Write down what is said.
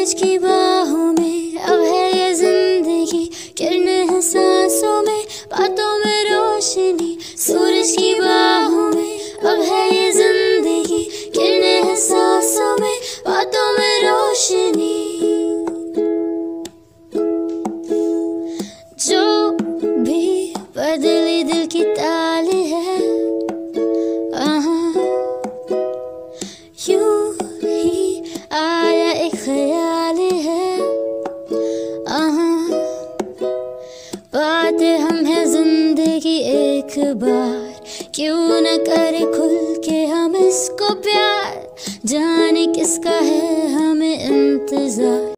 सूरज की बाहों में अब है ये जिंदगी, किरणें हैं सांसों में, बातों में रोशनी। सूरज की बाहों में अब है ये जिंदगी, किरणें हैं सांसों में, बातों में रोशनी। जो भी बदली दिल की ताल है, यूं ही आया एक ख्याल है। बातें हम हैं जिंदगी एक बार, क्यों न करे खुल के हम इसको प्यार, जाने किसका है हमें इंतजार।